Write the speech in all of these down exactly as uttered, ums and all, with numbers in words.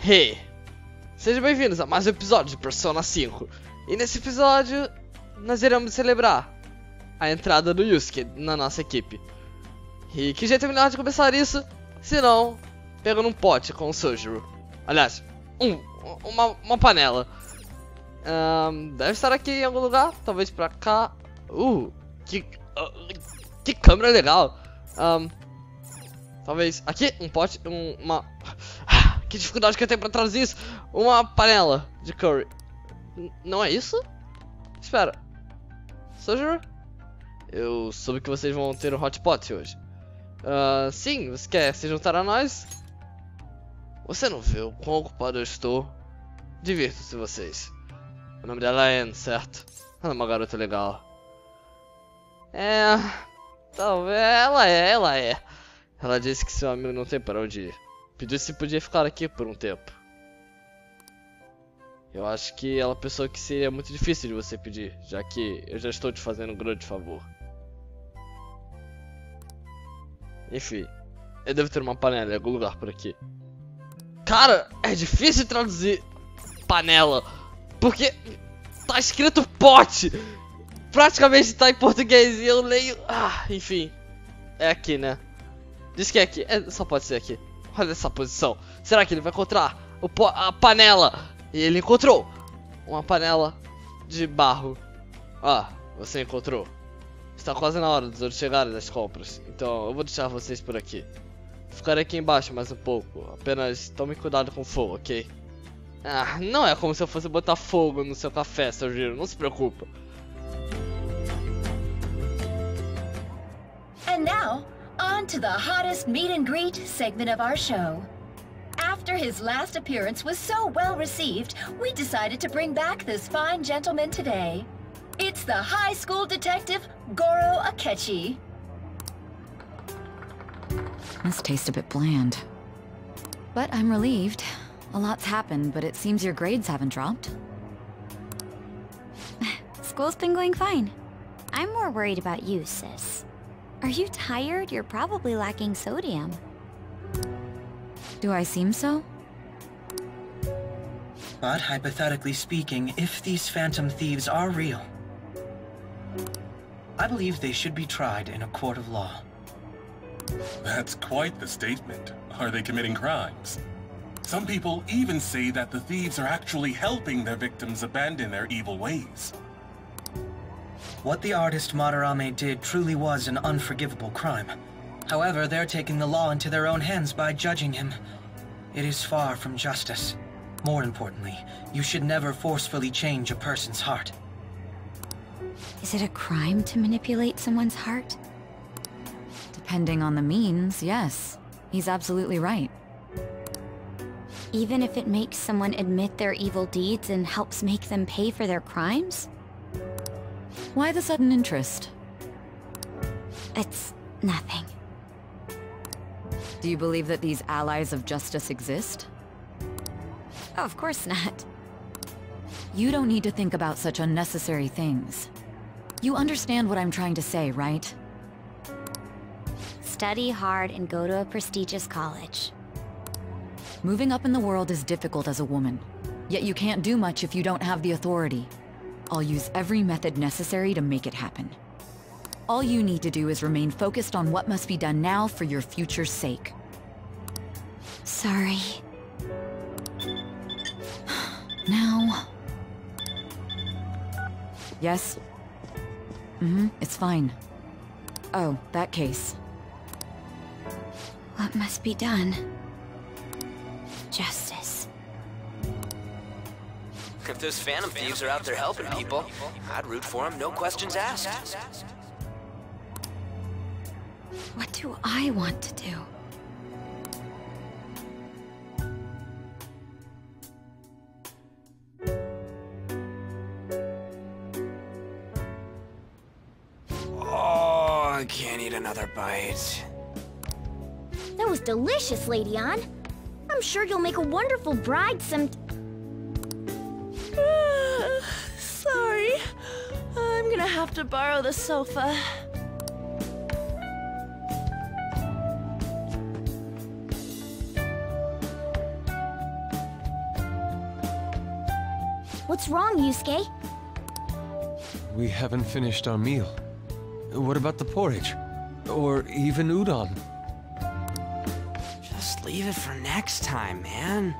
Hey! Sejam bem-vindos a mais um episódio de Persona cinco. E nesse episódio, nós iremos celebrar a entrada do Yusuke na nossa equipe. E que jeito melhor de começar isso, se não pegando um pote com o Sojiro. Aliás, um, uma, uma panela. Um, deve estar aqui em algum lugar, talvez pra cá. Uh, que, uh, que câmera legal. Um, talvez aqui, um pote, um, uma... Que dificuldade que eu tenho pra traduzir isso. Uma panela de curry. N não é isso? Espera. Sojiro? Eu soube que vocês vão ter um hot pot hoje. Uh, sim, você quer se juntar a nós? Você não vê o quão ocupado eu estou? Divirtam-se vocês. O nome dela é Anne, certo? Ela é uma garota legal. É... Talvez... Ela é, ela é. Ela disse que seu amigo não tem para onde ir. Pediu se podia ficar aqui por um tempo. Eu acho que ela pensou que seria muito difícil de você pedir, já que eu já estou te fazendo um grande favor. Enfim, eu devo ter uma panela em algum lugar por aqui. Cara, é difícil traduzir panela, porque tá escrito pote. Praticamente tá em português e eu leio... Ah, enfim, é aqui, né? Diz que é aqui, é, só pode ser aqui. Olha essa posição. Será que ele vai encontrar o po a panela? E ele encontrou uma panela de barro. Ah, você encontrou. Está quase na hora dos outros chegarem das compras. Então eu vou deixar vocês por aqui. Ficarei aqui embaixo mais um pouco. Apenas tome cuidado com o fogo, ok? Ah, não é como se eu fosse botar fogo no seu café, seu Giro. Não se preocupa. And now, on to the hottest meet and greet segment of our show. After his last appearance was so well received, we decided to bring back this fine gentleman today. It's the high school detective, Goro Akechi. This tastes a bit bland. But I'm relieved. A lot's happened, but it seems your grades haven't dropped. School's been going fine. I'm more worried about you, sis. Are you tired? You're probably lacking sodium. Do I seem so? But hypothetically speaking, if these phantom thieves are real, I believe they should be tried in a court of law. That's quite the statement. Are they committing crimes? Some people even say that the thieves are actually helping their victims abandon their evil ways. What the artist Madarame did truly was an unforgivable crime. However, they're taking the law into their own hands by judging him. It is far from justice. More importantly, you should never forcefully change a person's heart. Is it a crime to manipulate someone's heart? Depending on the means, yes. He's absolutely right. Even if it makes someone admit their evil deeds and helps make them pay for their crimes? Why the sudden interest? It's nothing. Do you believe that these allies of justice exist? Oh, of course not. You don't need to think about such unnecessary things. You understand what I'm trying to say, right? Study hard and go to a prestigious college. Moving up in the world is difficult as a woman. Yet you can't do much if you don't have the authority. I'll use every method necessary to make it happen. All you need to do is remain focused on what must be done now for your future's sake. Sorry. Now... Yes? Mm-hmm, it's fine. Oh, that case. What must be done? Justice. If those phantom thieves are out there helping people, I'd root for them, no questions asked. What do I want to do? Oh, I can't eat another bite. That was delicious, Lady Ann. I'm sure you'll make a wonderful bride some... Sorry. I'm gonna have to borrow the sofa. What's wrong, Yusuke? We haven't finished our meal. What about the porridge? Or even udon? Just leave it for next time, man.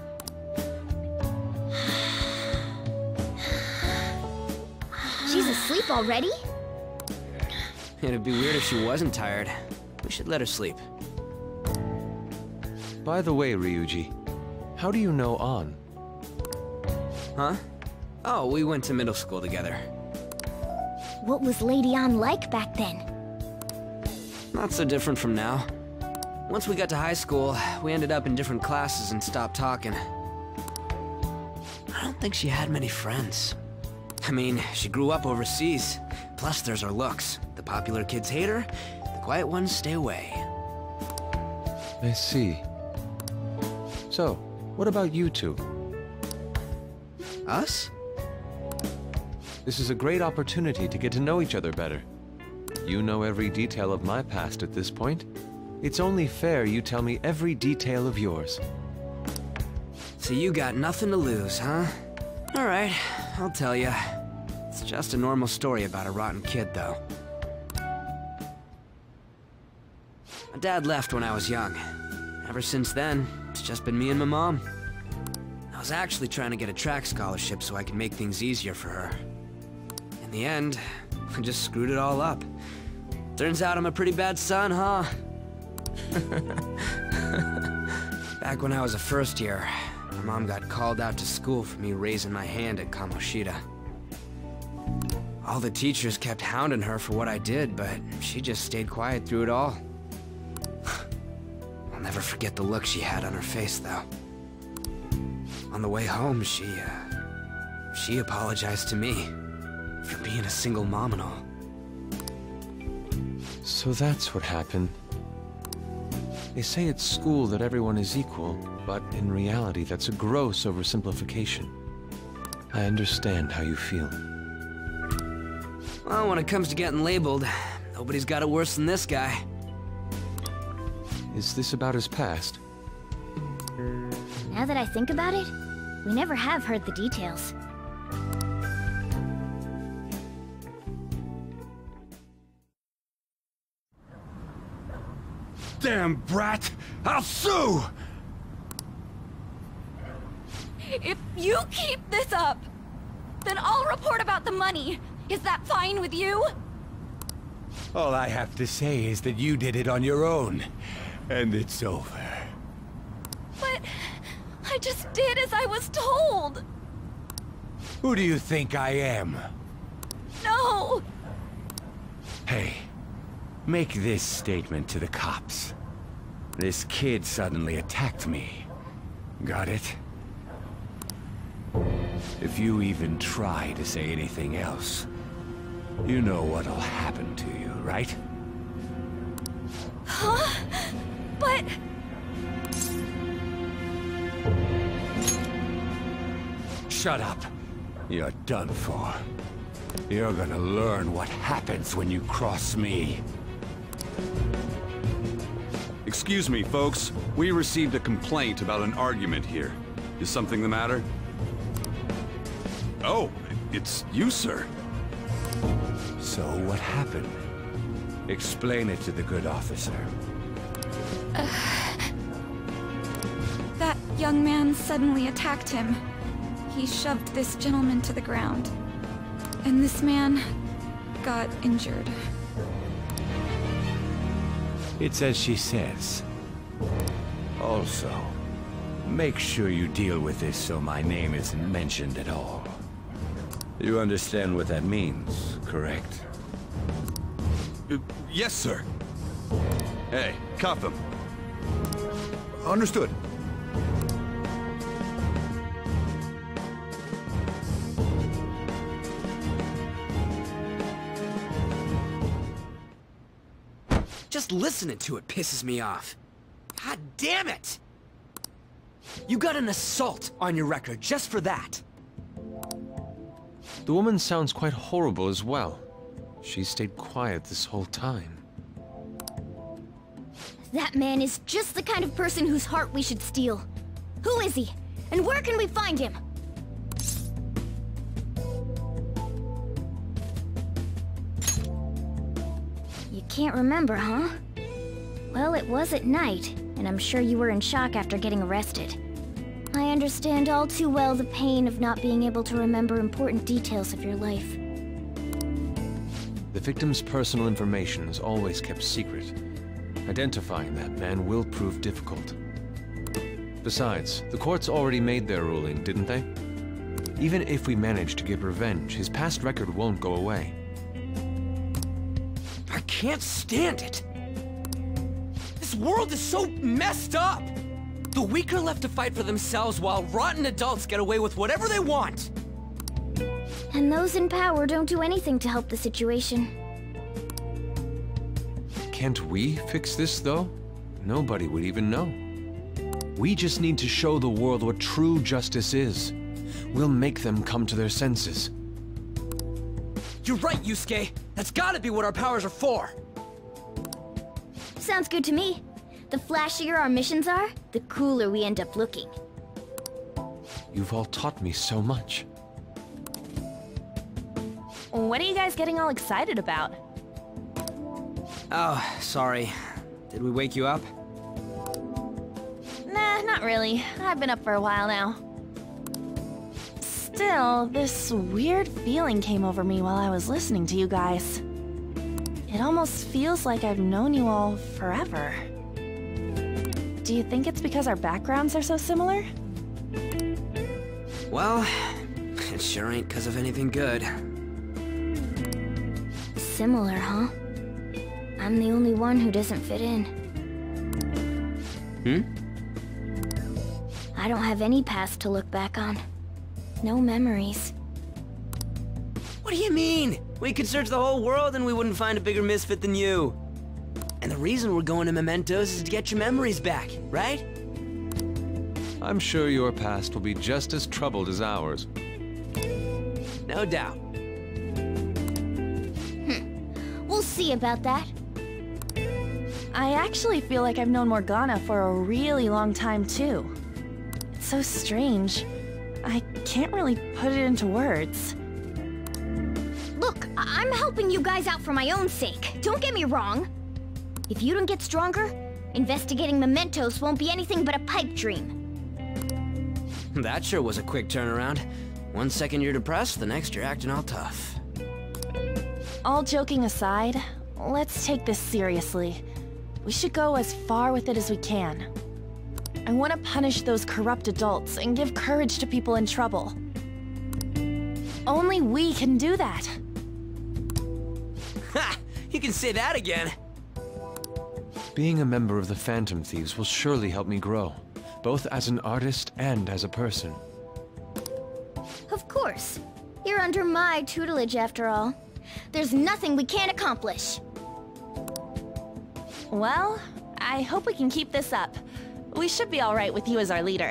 She's asleep already? It'd be weird if she wasn't tired. We should let her sleep. By the way, Ryuji, how do you know An? Huh? Oh, we went to middle school together. What was Lady An like back then? Not so different from now. Once we got to high school, we ended up in different classes and stopped talking. I don't think she had many friends. I mean, she grew up overseas. Plus, there's her looks. The popular kids hate her, the quiet ones stay away. I see. So, what about you two? Us? This is a great opportunity to get to know each other better. You know every detail of my past at this point. It's only fair you tell me every detail of yours. So you got nothing to lose, huh? Alright, I'll tell you. It's just a normal story about a rotten kid, though. My dad left when I was young. Ever since then, it's just been me and my mom. I was actually trying to get a track scholarship so I could make things easier for her. In the end, I just screwed it all up. Turns out I'm a pretty bad son, huh? Back when I was a first year, my mom got called out to school for me raising my hand at Kamoshida. All the teachers kept hounding her for what I did, but she just stayed quiet through it all. I'll never forget the look she had on her face, though. On the way home, she, uh... she apologized to me for being a single mom and all. So that's what happened. They say at school that everyone is equal, but in reality that's a gross oversimplification. I understand how you feel. Well, when it comes to getting labeled, nobody's got it worse than this guy. Is this about his past? Now that I think about it, we never have heard the details. Damn brat! I'll sue! If you keep this up, then I'll report about the money. Is that fine with you? All I have to say is that you did it on your own, and it's over. But I just did as I was told. Who do you think I am? No! Hey, make this statement to the cops. This kid suddenly attacked me. Got it? If you even try to say anything else, you know what'll happen to you, right? Huh? But... Shut up. You're done for. You're gonna learn what happens when you cross me. Excuse me, folks. We received a complaint about an argument here. Is something the matter? Oh, it's you, sir. So what happened? Explain it to the good officer. Uh, that young man suddenly attacked him. He shoved this gentleman to the ground. And this man got injured. It's as she says. Also, make sure you deal with this so my name isn't mentioned at all. You understand what that means, correct? Uh, yes, sir. Hey, cuff him. Understood. Just listening to it pisses me off. God damn it! You got an assault on your record just for that. The woman sounds quite horrible as well. She stayed quiet this whole time. That man is just the kind of person whose heart we should steal. Who is he? And where can we find him? can't remember, huh? Well, it was at night, and I'm sure you were in shock after getting arrested. I understand all too well the pain of not being able to remember important details of your life. The victim's personal information is always kept secret. Identifying that man will prove difficult. Besides, the courts already made their ruling, didn't they? Even if we manage to get revenge, his past record won't go away. I can't stand it! This world is so messed up! The weak are left to fight for themselves while rotten adults get away with whatever they want! And those in power don't do anything to help the situation. Can't we fix this, though? Nobody would even know. We just need to show the world what true justice is. We'll make them come to their senses. You're right, Yusuke! That's gotta be what our powers are for! Sounds good to me. The flashier our missions are, the cooler we end up looking. You've all taught me so much. What are you guys getting all excited about? Oh, sorry. Did we wake you up? Nah, not really. I've been up for a while now. Still, this weird feeling came over me while I was listening to you guys. It almost feels like I've known you all forever. Do you think it's because our backgrounds are so similar? Well, it sure ain't because of anything good. Similar, huh? I'm the only one who doesn't fit in. Hmm? I don't have any past to look back on. No memories. What do you mean? We could search the whole world and we wouldn't find a bigger misfit than you. And the reason we're going to Mementos is to get your memories back, right? I'm sure your past will be just as troubled as ours. No doubt. Hm. We'll see about that. I actually feel like I've known Morgana for a really long time, too. It's so strange. I can't really put it into words. Look, I I'm helping you guys out for my own sake. Don't get me wrong. If you don't get stronger, investigating Mementos won't be anything but a pipe dream. That sure was a quick turnaround. One second you're depressed, the next you're acting all tough. All joking aside, let's take this seriously. We should go as far with it as we can. I want to punish those corrupt adults and give courage to people in trouble. Only we can do that. Ha! You can say that again. Being a member of the Phantom Thieves will surely help me grow, both as an artist and as a person. Of course. You're under my tutelage after all. There's nothing we can't accomplish. Well, I hope we can keep this up. We should be all right with you as our leader.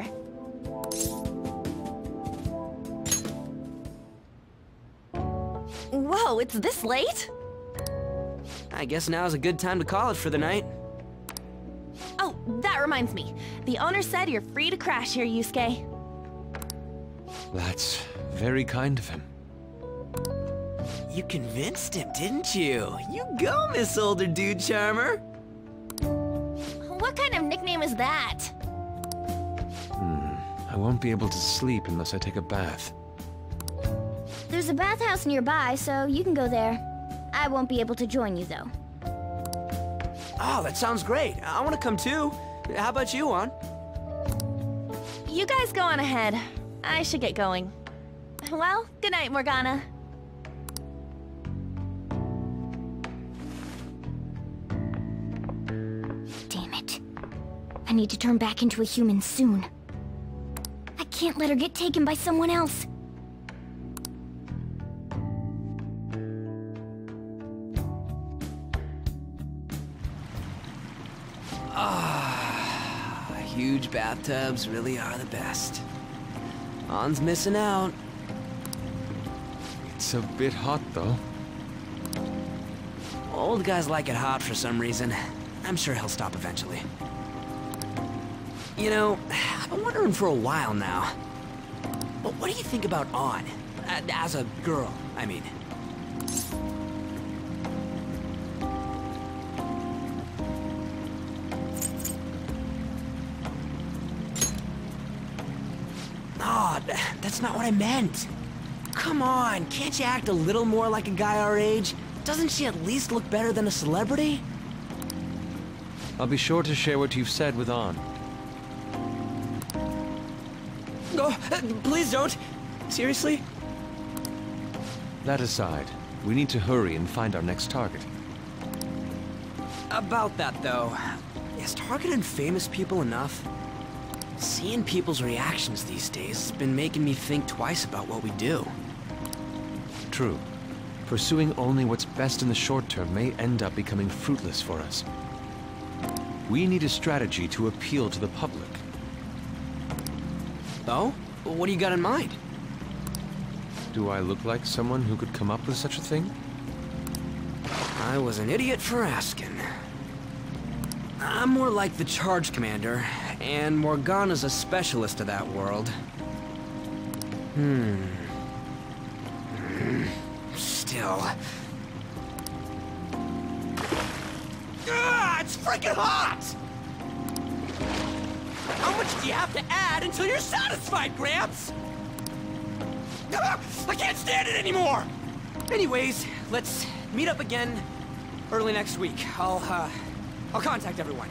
Whoa, it's this late? I guess now's a good time to call it for the night. Oh, that reminds me. The owner said you're free to crash here, Yusuke. That's very kind of him. You convinced him, didn't you? You go, Miss Older Dude Charmer. What kind of nickname is that? Hmm. I won't be able to sleep unless I take a bath. There's a bathhouse nearby, so you can go there. I won't be able to join you, though. Oh, that sounds great. I want to come too. How about you, Juan? You guys go on ahead. I should get going. Well, good night, Morgana. Damn it. I need to turn back into a human soon. I can't let her get taken by someone else. Ah, huge bathtubs really are the best. Han's missing out. It's a bit hot, though. Old guys like it hot for some reason. I'm sure he'll stop eventually. You know, I've been wondering for a while now. But what do you think about An? As a girl, I mean. That's not what I meant. Come on, can't you act a little more like a guy our age? Doesn't she at least look better than a celebrity? I'll be sure to share what you've said with Ann. Oh, please don't. Seriously? That aside, we need to hurry and find our next target. About that, though, is targeting famous people enough? Seeing people's reactions these days has been making me think twice about what we do. True. Pursuing only what's best in the short term may end up becoming fruitless for us. We need a strategy to appeal to the public. Oh? What do you got in mind? Do I look like someone who could come up with such a thing? I was an idiot for asking. I'm more like the charge commander, and Morgana's a specialist of that world. Hmm. Still. Ah, it's freaking hot! How much do you have to add until you're satisfied, Gramps? Ah, I can't stand it anymore! Anyways, let's meet up again early next week. I'll, uh, I'll contact everyone.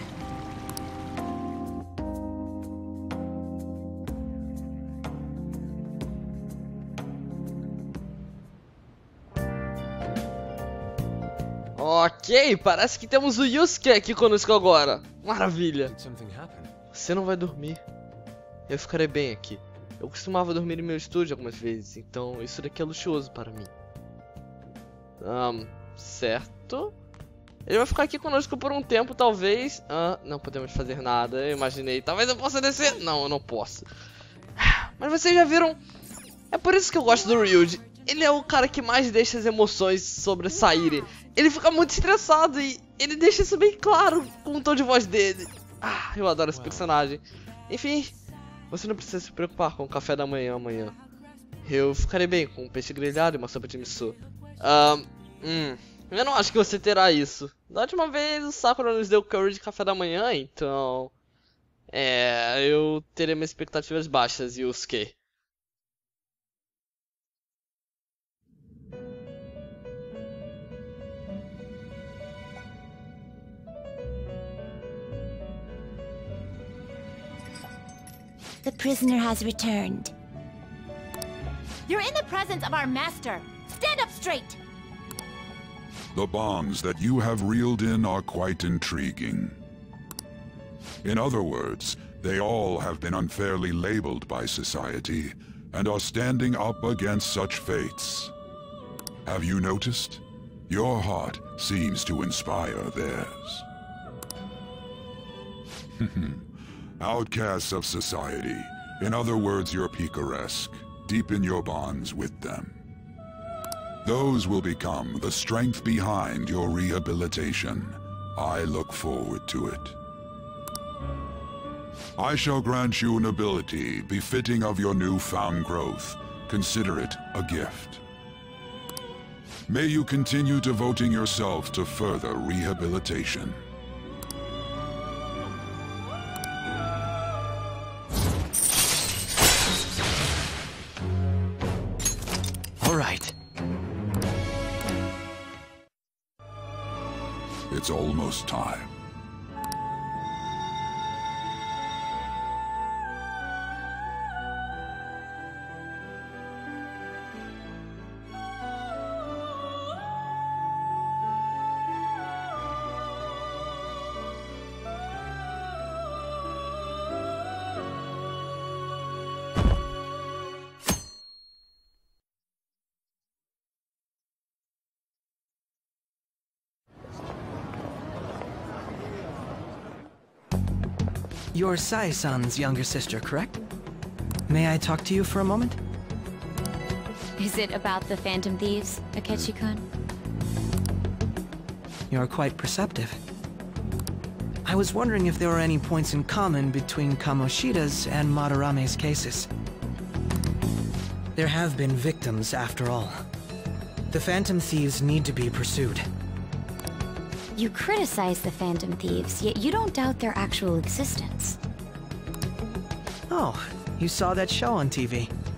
Ok, parece que temos o Yusuke aqui conosco agora. Maravilha. Você não vai dormir. Eu ficarei bem aqui. Eu costumava dormir em meu estúdio algumas vezes, então isso daqui é luxuoso para mim. Um, certo. Ele vai ficar aqui conosco por um tempo, talvez. Ah, não podemos fazer nada, eu imaginei. Talvez eu possa descer. Não, eu não posso. Mas vocês já viram? É por isso que eu gosto do Ryuji. Ele é o cara que mais deixa as emoções sobressaírem. Ele fica muito estressado e ele deixa isso bem claro com o tom de voz dele. Ah, eu adoro esse personagem. Enfim, você não precisa se preocupar com o café da manhã amanhã. Eu ficarei bem com um peixe grelhado e uma sopa de miso. Ah, hum, eu não acho que você terá isso. Da última vez o Sakura nos deu curry de café da manhã, então... É, eu terei minhas expectativas baixas, Yusuke. The prisoner has returned. You're in the presence of our master. Stand up straight! The bonds that you have reeled in are quite intriguing. In other words, they all have been unfairly labeled by society, and are standing up against such fates. Have you noticed? Your heart seems to inspire theirs. Outcasts of society, in other words, your picaresque, deepen your bonds with them. Those will become the strength behind your rehabilitation. I look forward to it. I shall grant you an ability befitting of your newfound growth. Consider it a gift. May you continue devoting yourself to further rehabilitation. All right. It's almost time. You're Sai-san's younger sister, correct? May I talk to you for a moment? Is it about the Phantom Thieves, Akechi-kun? You're quite perceptive. I was wondering if there were any points in common between Kamoshida's and Madarame's cases. There have been victims, after all. The Phantom Thieves need to be pursued. You criticize the Phantom Thieves, yet you don't doubt their actual existence. Oh, you saw that show on T V.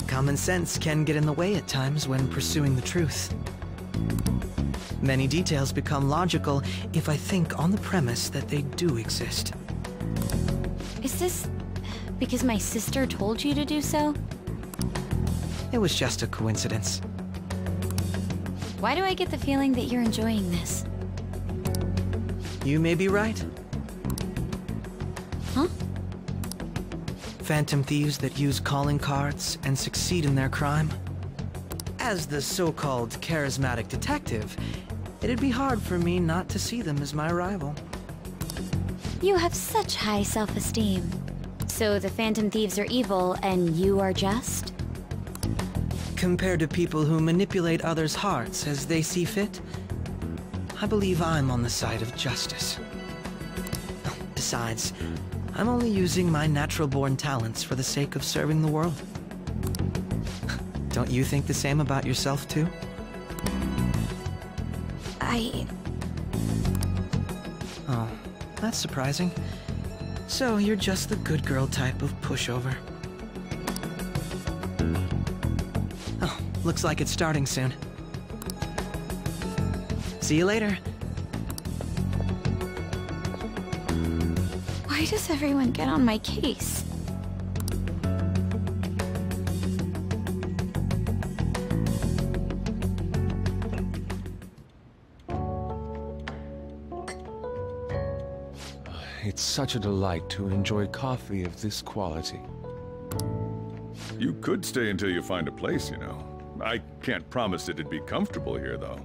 Common sense can get in the way at times when pursuing the truth. Many details become logical if I think on the premise that they do exist. Is this because my sister told you to do so? It was just a coincidence. Why do I get the feeling that you're enjoying this? You may be right. Huh? Phantom thieves that use calling cards and succeed in their crime. As the so-called charismatic detective, it'd be hard for me not to see them as my rival. You have such high self-esteem. So the Phantom Thieves are evil and you are just? Compared to people who manipulate others' hearts as they see fit, I believe I'm on the side of justice. Besides, I'm only using my natural-born talents for the sake of serving the world. Don't you think the same about yourself, too? I... Oh, that's surprising. So you're just the good girl type of pushover. Oh, looks like it's starting soon. See you later. Why does everyone get on my case? It's such a delight to enjoy coffee of this quality. You could stay until you find a place, you know. I can't promise it'd be comfortable here, though.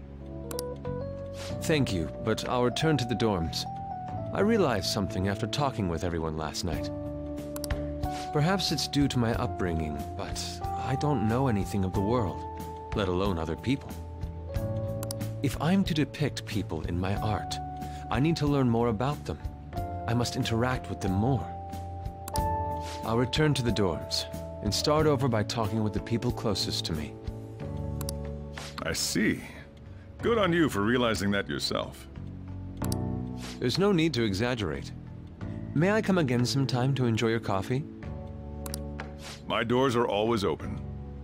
Thank you, but I'll return to the dorms. I realized something after talking with everyone last night. Perhaps it's due to my upbringing, but I don't know anything of the world, let alone other people. If I'm to depict people in my art, I need to learn more about them. I must interact with them more. I'll return to the dorms and start over by talking with the people closest to me. I see. Good on you for realizing that yourself. There's no need to exaggerate. May I come again sometime to enjoy your coffee? My doors are always open.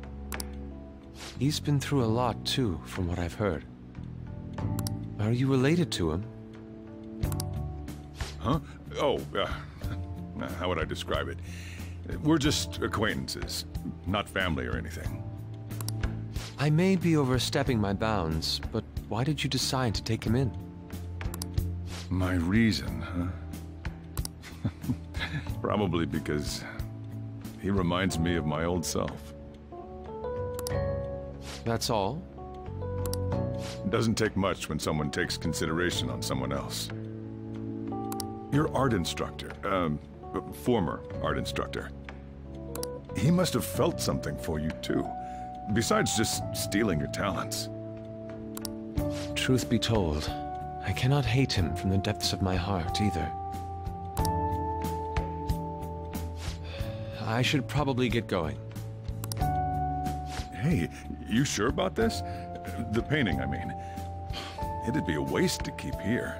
He's been through a lot, too, from what I've heard. Are you related to him? Huh? Oh, uh, how would I describe it? We're just acquaintances, not family or anything. I may be overstepping my bounds, but why did you decide to take him in? My reason, huh? Probably because he reminds me of my old self. That's all? It doesn't take much when someone takes consideration on someone else. Your art instructor, um, former art instructor. He must have felt something for you, too. Besides just stealing your talents. Truth be told, I cannot hate him from the depths of my heart, either. I should probably get going. Hey, you sure about this? The painting, I mean. It'd be a waste to keep here.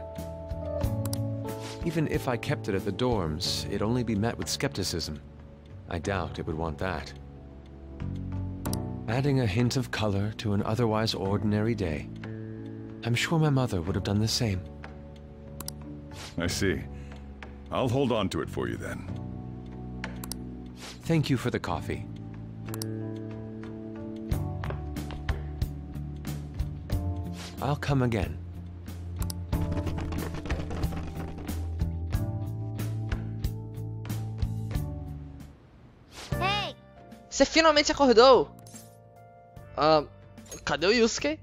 Even if I kept it at the dorms, it'd only be met with skepticism. I doubt it would want that. Adding a hint of color to an otherwise ordinary day. I'm sure my mother would have done the same. I see. I'll hold on to it for you then. Thank you for the coffee. I'll come again. Hey! Você finalmente acordou? Ah, cadê o Yusuke?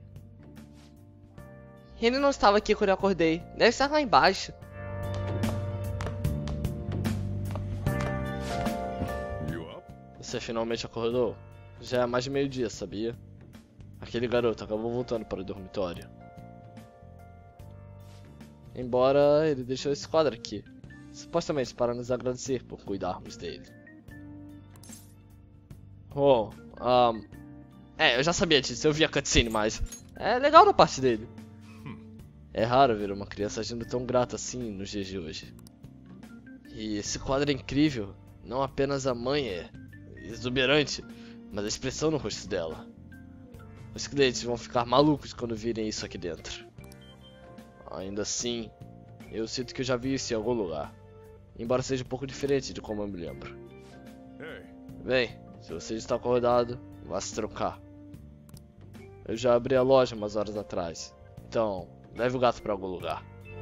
Ele não estava aqui quando eu acordei. Deve estar lá embaixo. Você finalmente acordou? Já é mais de meio-dia, sabia? Aquele garoto acabou voltando para o dormitório. Embora ele deixou esse quadro aqui, supostamente para nos agradecer por cuidarmos dele. Oh, um, é, eu já sabia disso, eu vi a cutscene, mas é legal da parte dele. É raro ver uma criança agindo tão grata assim nos dias de hoje. E esse quadro é incrível, não apenas a mãe é exuberante, mas a expressão no rosto dela. Os clientes vão ficar malucos quando virem isso aqui dentro. Ainda assim, eu sinto que eu já vi isso em algum lugar. Embora seja um pouco diferente de como eu me lembro. Bem, se você está acordado, vá se trocar. Eu já abri a loja umas horas atrás. Então, leve o gato para algum lugar.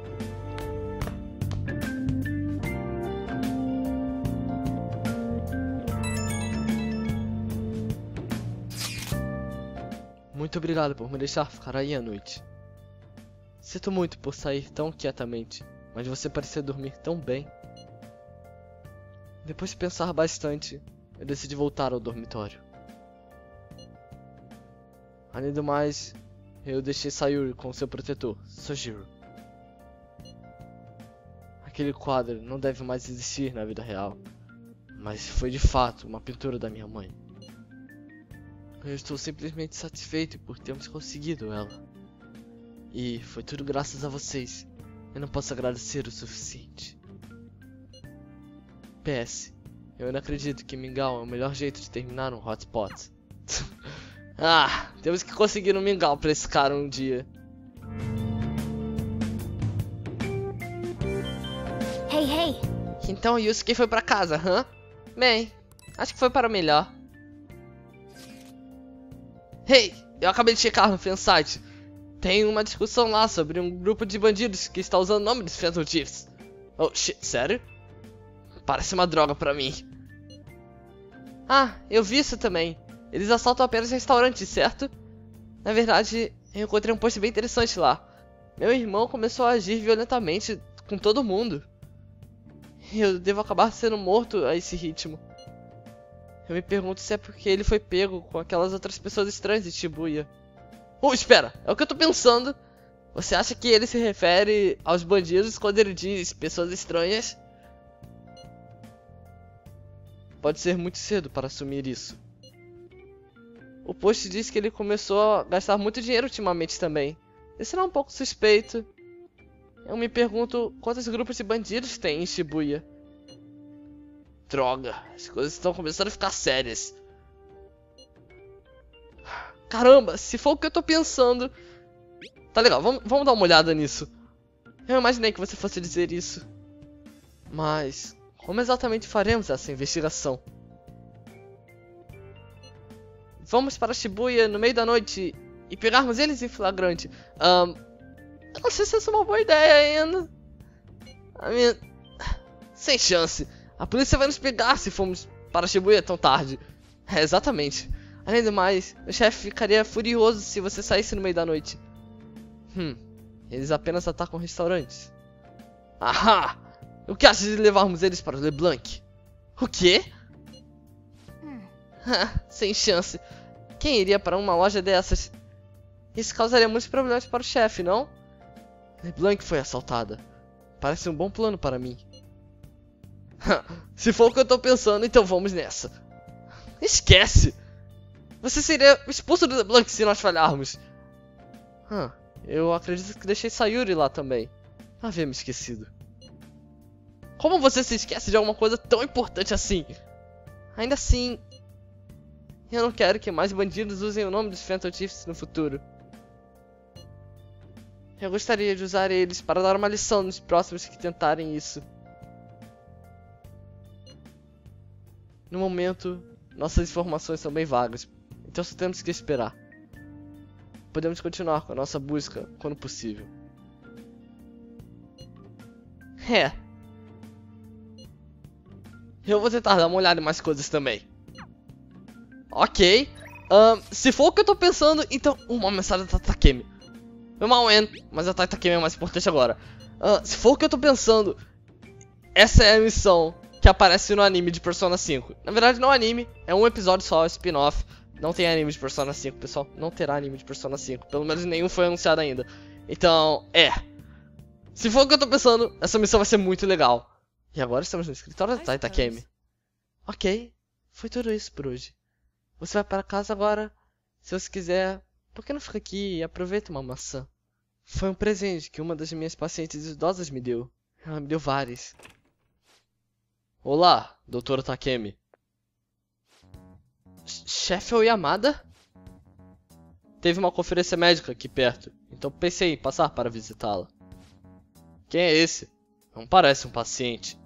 Muito obrigado por me deixar ficar aí à noite. Sinto muito por sair tão quietamente, mas você parecia dormir tão bem. Depois de pensar bastante, eu decidi voltar ao dormitório. Além do mais, eu deixei Sayuri com seu protetor, Sojiro. Aquele quadro não deve mais existir na vida real, mas foi de fato uma pintura da minha mãe. Eu estou simplesmente satisfeito por termos conseguido ela. E foi tudo graças a vocês. Eu não posso agradecer o suficiente. P S. Eu ainda acredito que mingau é o melhor jeito de terminar um hotspot. Ah, temos que conseguir um mingau pra esse cara um dia. Hey, hey! Então o Yusuke foi pra casa, hã? Bem, acho que foi para o melhor. Hey, eu acabei de checar no fansite. Tem uma discussão lá sobre um grupo de bandidos que está usando o nome dos Phantom Thieves. Oh, shit, sério? Parece uma droga pra mim. Ah, eu vi isso também. Eles assaltam apenas restaurantes, certo? Na verdade, eu encontrei um post bem interessante lá. Meu irmão começou a agir violentamente com todo mundo. Eu devo acabar sendo morto a esse ritmo. Eu me pergunto se é porque ele foi pego com aquelas outras pessoas estranhas de Shibuya. Oh, espera! É o que eu tô pensando. Você acha que ele se refere aos bandidos quando ele diz pessoas estranhas? Pode ser muito cedo para assumir isso. O post diz que ele começou a gastar muito dinheiro ultimamente também. Isso não é um pouco suspeito? Eu me pergunto quantos grupos de bandidos tem em Shibuya. Droga, as coisas estão começando a ficar sérias. Caramba, se for o que eu tô pensando... Tá legal, vamos, vamos dar uma olhada nisso. Eu imaginei que você fosse dizer isso. Mas... como exatamente faremos essa investigação? Vamos para Shibuya no meio da noite e pegarmos eles em flagrante. Um, eu não sei se essa é uma boa ideia ainda. A minha... Sem chance. A polícia vai nos pegar se formos para Shibuya tão tarde. É, exatamente. Além do mais, o chefe ficaria furioso se você saísse no meio da noite. Hum, eles apenas atacam restaurantes. Ahá! O que acha de levarmos eles para o LeBlanc? O quê? Hum. Sem chance. Quem iria para uma loja dessas? Isso causaria muitos problemas para o chefe, não? LeBlanc foi assaltada. Parece um bom plano para mim. Se for o que eu tô pensando, então vamos nessa. Esquece! Você seria expulso do LeBlanc se nós falharmos. Hum, eu acredito que deixei Sayuri lá também. Havia me esquecido. Como você se esquece de alguma coisa tão importante assim? Ainda assim, eu não quero que mais bandidos usem o nome dos Phantom Thieves no futuro. Eu gostaria de usar eles para dar uma lição nos próximos que tentarem isso. No momento, nossas informações são bem vagas, então só temos que esperar. Podemos continuar com a nossa busca quando possível. É. Eu vou tentar dar uma olhada em mais coisas também. Ok. Um, se for o que eu tô pensando, então... Uma mensagem da Takemi. Meu mal, Ann, mas a Takemi é mais importante agora. Uh, se for o que eu tô pensando, essa é a missão que aparece no anime de Persona cinco. Na verdade, não é anime, é um episódio só, spin-off. Não tem anime de Persona cinco, pessoal. Não terá anime de Persona cinco. Pelo menos nenhum foi anunciado ainda. Então, é. Se for o que eu tô pensando, essa missão vai ser muito legal. E agora estamos no escritório da Takemi. Ok, foi tudo isso por hoje. Você vai para casa agora. Se você quiser, por que não fica aqui e aproveita uma maçã? Foi um presente que uma das minhas pacientes idosas me deu. Ela me deu várias. Olá, doutora Takemi. Sheffield Yamada? Teve uma conferência médica aqui perto, então pensei em passar para visitá-la. Quem é esse? Não parece um paciente.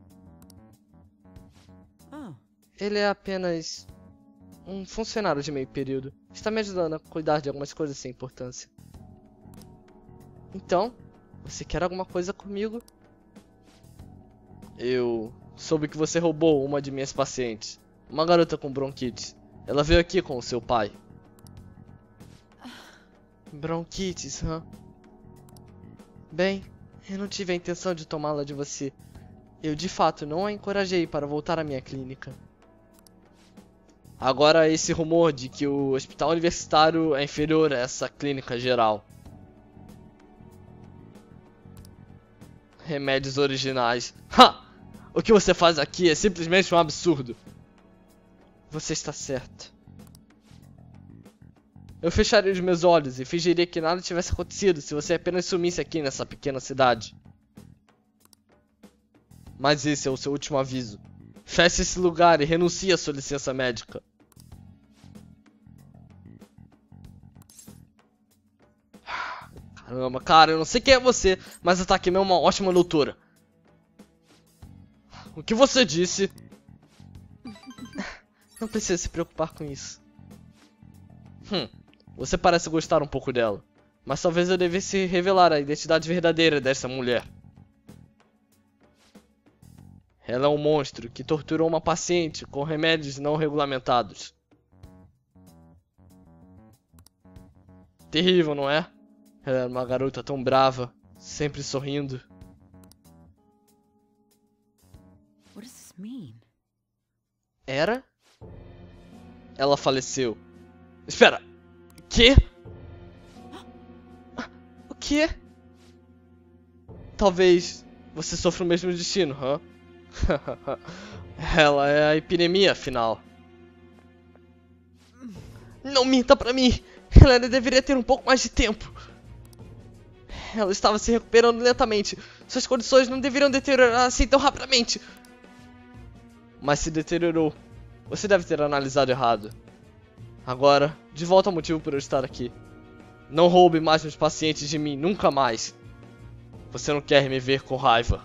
Ele é apenas um funcionário de meio período. Está me ajudando a cuidar de algumas coisas sem importância. Então, você quer alguma coisa comigo? Eu soube que você roubou uma de minhas pacientes. Uma garota com bronquite. Ela veio aqui com o seu pai. Bronquites, hã? Bem, eu não tive a intenção de tomá-la de você. Eu de fato não a encorajei para voltar à minha clínica. Agora esse rumor de que o hospital universitário é inferior a essa clínica geral. Remédios originais. Ha! O que você faz aqui é simplesmente um absurdo. Você está certo. Eu fecharia os meus olhos e fingiria que nada tivesse acontecido se você apenas sumisse aqui nessa pequena cidade. Mas esse é o seu último aviso. Feche esse lugar e renuncie à sua licença médica. Caramba, cara, eu não sei quem é você, mas a Takemi é uma ótima doutora. O que você disse? Não precisa se preocupar com isso. Hum, você parece gostar um pouco dela, mas talvez eu devesse revelar a identidade verdadeira dessa mulher. Ela é um monstro que torturou uma paciente com remédios não regulamentados. Terrível, não é? Ela era uma garota tão brava, sempre sorrindo. What does this mean? Era? Ela faleceu. Espera! Que? O que? Talvez você sofra o mesmo destino, hã? Ela é a epidemia, afinal. Não minta pra mim! Ela ainda deveria ter um pouco mais de tempo. Ela estava se recuperando lentamente. Suas condições não deveriam deteriorar assim tão rapidamente. Mas se deteriorou. Você deve ter analisado errado. Agora, de volta ao motivo por eu estar aqui. Não roube mais meus pacientes de mim, nunca mais. Você não quer me ver com raiva.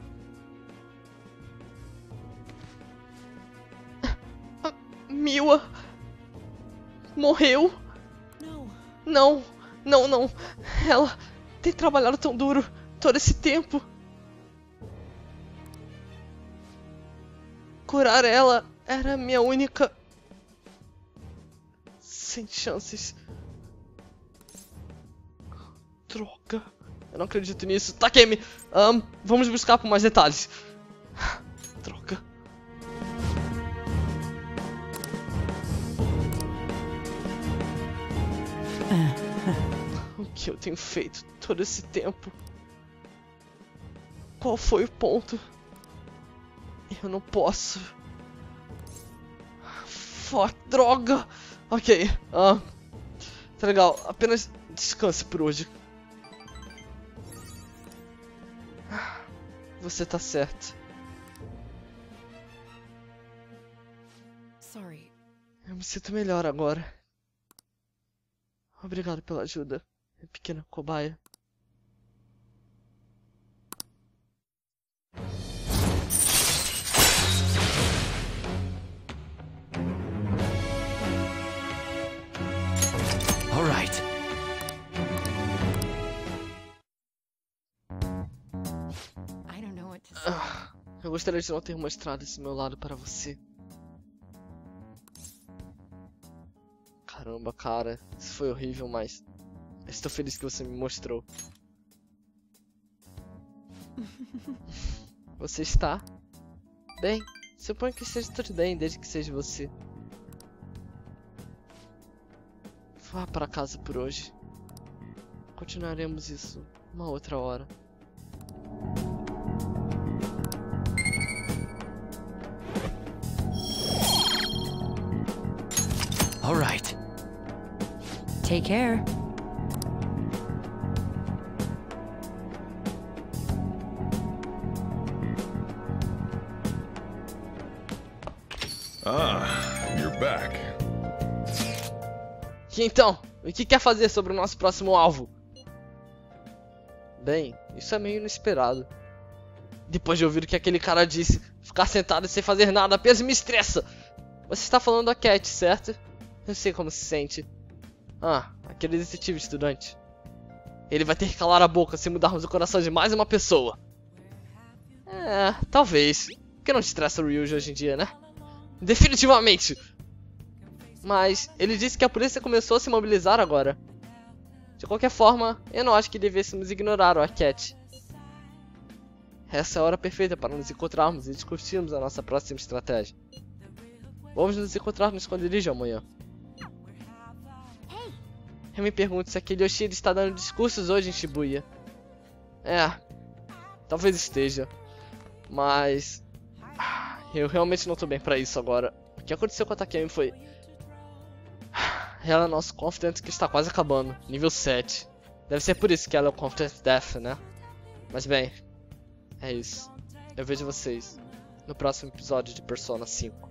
Miwa morreu? Não, não, não. Ela tem trabalhado tão duro todo esse tempo. Curar ela era a minha única... Sem chances. Droga. Eu não acredito nisso. Takemi, um, vamos buscar por mais detalhes. Droga. O que eu tenho feito todo esse tempo? Qual foi o ponto? Eu não posso. Fuck, droga! Ok, uh, tá legal, apenas descanse por hoje. Você tá certo. Sorry. Eu me sinto melhor agora. Obrigado pela ajuda, pequena cobaia. All right. I don't know what to say. Ah, eu gostaria de não ter mostrado esse meu lado para você. Caramba, cara, isso foi horrível, mas estou feliz que você me mostrou. Você está? Bem, suponho que esteja tudo bem, desde que seja você. Vá para casa por hoje. Continuaremos isso uma outra hora. All right. Take care. Ah, you're back. Que então? O que quer fazer sobre o nosso próximo alvo? Bem, isso é meio inesperado. Depois de ouvir o que aquele cara disse, ficar sentado sem fazer nada apenas me estressa. Você está falando da Cat, certo? Eu sei como se sente. Ah, aquele detetive estudante. Ele vai ter que calar a boca se mudarmos o coração de mais uma pessoa. É, talvez. Por que não te estressa o Ryuji hoje em dia, né? Definitivamente! Mas ele disse que a polícia começou a se mobilizar agora. De qualquer forma, eu não acho que devêssemos ignorar a Cat. Essa é a hora perfeita para nos encontrarmos e discutirmos a nossa próxima estratégia. Vamos nos encontrar no esconderijo amanhã. Eu me pergunto se aquele Yoshida está dando discursos hoje em Shibuya. É, talvez esteja. Mas... eu realmente não tô bem pra isso agora. O que aconteceu com a Takemi foi... ela é nosso Confident que está quase acabando. Nível sete. Deve ser por isso que ela é o Confident Death, né? Mas bem... é isso. Eu vejo vocês no próximo episódio de Persona cinco.